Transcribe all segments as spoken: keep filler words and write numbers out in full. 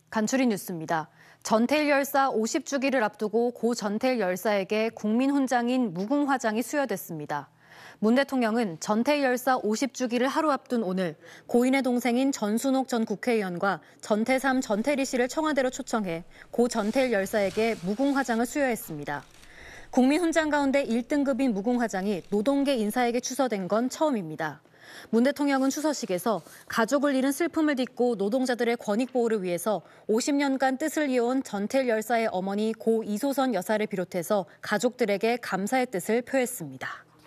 간추린 뉴스입니다. 전태일 열사 오십 주기를 앞두고 고 전태일 열사에게 국민훈장인 무궁화장이 수여됐습니다. 문 대통령은 전태일 열사 오십 주기를 하루 앞둔 오늘 고인의 동생인 전순옥 전 국회의원과 전태삼 전태리 씨를 청와대로 초청해 고 전태일 열사에게 무궁화장을 수여했습니다. 국민훈장 가운데 일 등급인 무궁화장이 노동계 인사에게 추서된 건 처음입니다. 문 대통령은 추서식에서 가족을 잃은 슬픔을 딛고 노동자들의 권익 보호를 위해서 오십 년간 뜻을 이어온 전태일 열사의 어머니 고 이소선 여사를 비롯해서 가족들에게 감사의 뜻을 표했습니다.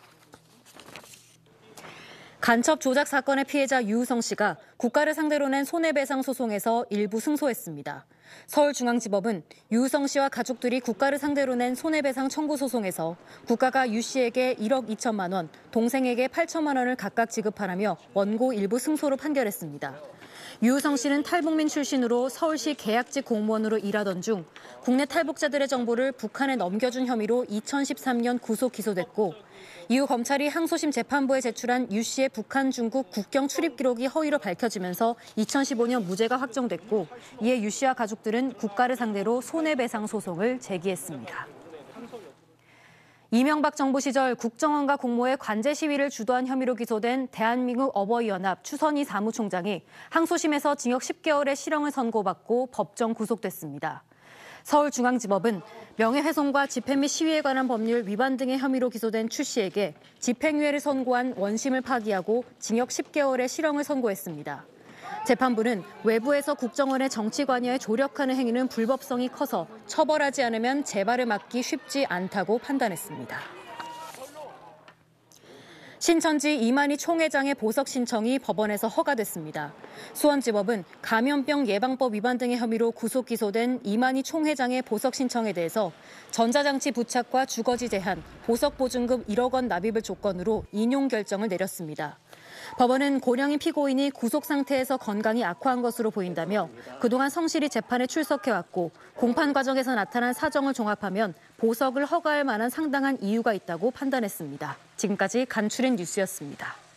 간첩 조작 사건의 피해자 유우성 씨가 국가를 상대로 낸 손해배상 소송에서 일부 승소했습니다. 서울중앙지법은 유우성 씨와 가족들이 국가를 상대로 낸 손해배상 청구 소송에서 국가가 유 씨에게 일억 이천만 원, 동생에게 팔천만 원을 각각 지급하라며 원고 일부 승소로 판결했습니다. 유우성 씨는 탈북민 출신으로 서울시 계약직 공무원으로 일하던 중 국내 탈북자들의 정보를 북한에 넘겨준 혐의로 이천십삼 년 구속 기소됐고 이후 검찰이 항소심 재판부에 제출한 유 씨의 북한 중국 국경 출입 기록이 허위로 밝혀지면서 이천십오 년 무죄가 확정됐고 이에 유 씨와 가족들은 국가를 상대로 손해배상 소송을 제기했습니다. 이명박 정부 시절 국정원과 공모의 관제 시위를 주도한 혐의로 기소된 대한민국 어버이연합 추선희 사무총장이 항소심에서 징역 십 개월의 실형을 선고받고 법정 구속됐습니다. 서울중앙지법은 명예훼손과 집회 및 시위에 관한 법률 위반 등의 혐의로 기소된 추 씨에게 집행유예를 선고한 원심을 파기하고 징역 십 개월의 실형을 선고했습니다. 재판부는 외부에서 국정원의 정치 관여에 조력하는 행위는 불법성이 커서 처벌하지 않으면 재발을 막기 쉽지 않다고 판단했습니다. 신천지 이만희 총회장의 보석 신청이 법원에서 허가됐습니다. 수원지법은 감염병 예방법 위반 등의 혐의로 구속 기소된 이만희 총회장의 보석 신청에 대해서 전자장치 부착과 주거지 제한, 보석 보증금 일억 원 납입을 조건으로 인용 결정을 내렸습니다. 법원은 고령인 피고인이 구속 상태에서 건강이 악화한 것으로 보인다며 그동안 성실히 재판에 출석해왔고 공판 과정에서 나타난 사정을 종합하면 보석을 허가할 만한 상당한 이유가 있다고 판단했습니다. 지금까지 간추린 뉴스였습니다.